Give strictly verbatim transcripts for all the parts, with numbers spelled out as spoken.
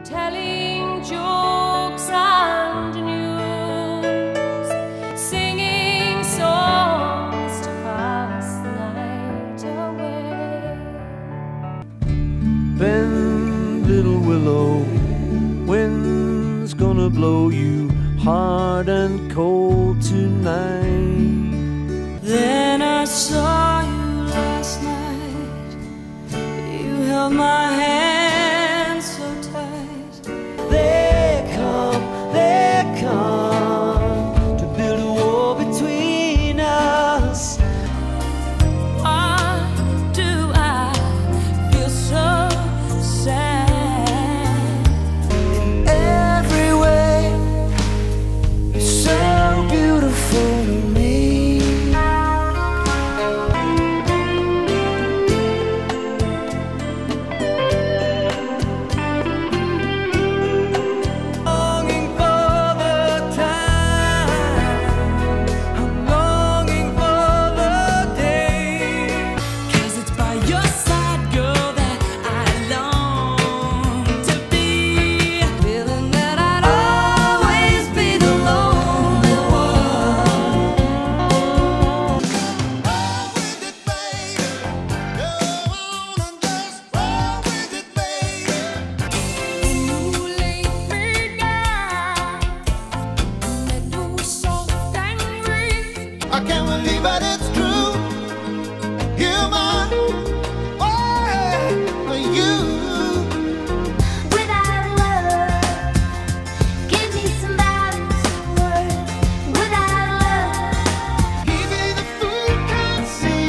telling jokes and news, singing songs to pass the night away. Bend, little willow, wind's gonna blow you hard and cold tonight. Then I saw you last night. You held my hand so tight. They come, they come to build a wall between us. Why do I feel so sad? In every way, you're so beautiful to me. I can't believe that it's true. You're mine, oh, you. Without love, give me somebody to work. Without love, Even the fool can't see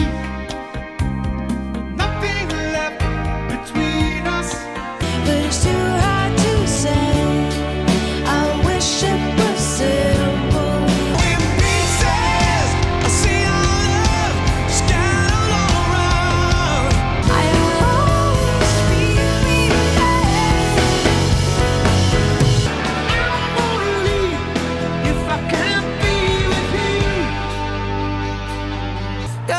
nothing left between us. But it's too hard to say. I wish it was simple. In pieces, I see our love scattered all around. I will always be with I won't leave if I can't be with you. Go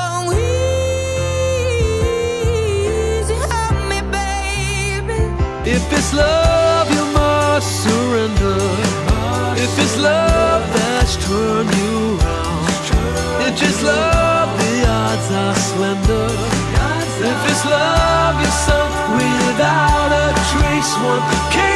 easy on me, baby. If it's love, you must surrender. If it's love that's turned you round, if it's love, the odds are slender. If it's love, you're sunk without a trace. One can't